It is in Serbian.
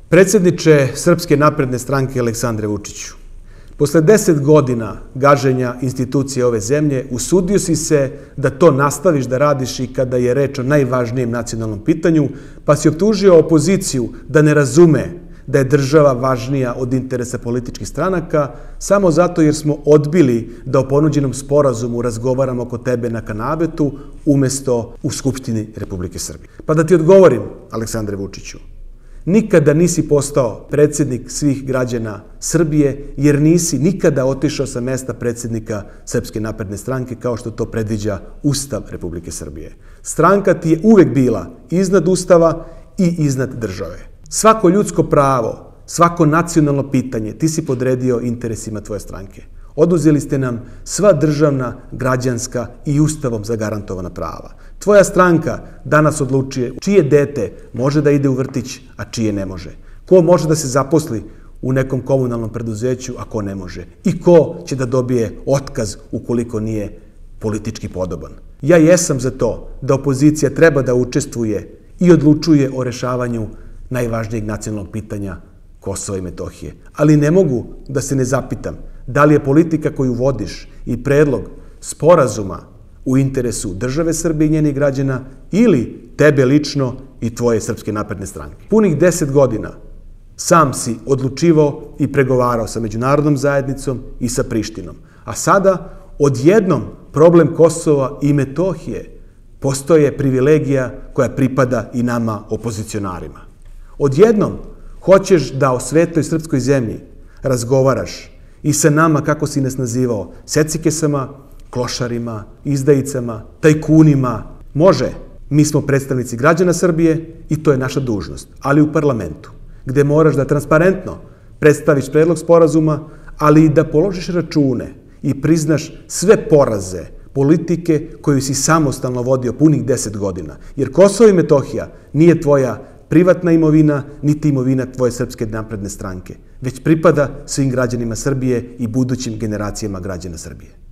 Predsjedniče Srpske napredne stranke Aleksandre Vučiću, posle 10 godina gaženja institucije ove zemlje, usudio si se da to nastaviš da radiš i kada je reč o najvažnijem nacionalnom pitanju, pa si optužio opoziciju da ne razume da je država važnija od interesa političkih stranaka, samo zato jer smo odbili da o ponuđenom sporazumu razgovaramo kod tebe na kanabetu, umesto u Skupštini Republike Srbije. Pa da ti odgovorim, Aleksandre Vučiću, nikada nisi postao predsjednik svih građana Srbije, jer nisi nikada otišao sa mesta predsjednika Srpske napredne stranke, kao što to predviđa Ustav Republike Srbije. Stranka ti je uvek bila iznad Ustava i iznad države. Svako ljudsko pravo, svako nacionalno pitanje ti si podredio interesima tvoje stranke. Oduzeli ste nam sva državna, građanska i Ustavom zagarantovana prava. Tvoja stranka danas odlučuje čije dete može da ide u vrtić, a čije ne može. Ko može da se zaposli u nekom komunalnom preduzeću, a ko ne može. I ko će da dobije otkaz ukoliko nije politički podoban. Ja jesam za to da opozicija treba da učestvuje i odlučuje o rešavanju najvažnijeg nacionalnog pitanja Kosova i Metohije. Ali ne mogu da se ne zapitam da li je politika koju vodiš i predlog sporazuma u interesu države Srbije i njenih građana ili tebe lično i tvoje Srpske napredne stranke. Punih 10 godina sam si odlučivao i pregovarao sa međunarodnom zajednicom i sa Prištinom. A sada odjednom problem Kosova i Metohije postoje privilegija koja pripada i nama opozicionarima. Odjednom hoćeš da o svetoj srpskoj zemlji razgovaraš i sa nama, kako si nas nazivao, secikesama, klošarima, izdajicama, tajkunima. Može, mi smo predstavnici građana Srbije i to je naša dužnost, ali u parlamentu, gde moraš da transparentno predstaviš predlog sporazuma, ali i da položiš račune i priznaš sve poraze politike koju si samostalno vodio punih 10 godina. Jer Kosovo i Metohija nije tvoja privatna imovina, niti imovina tvoje Srpske napredne stranke, već pripada svim građanima Srbije i budućim generacijama građana Srbije.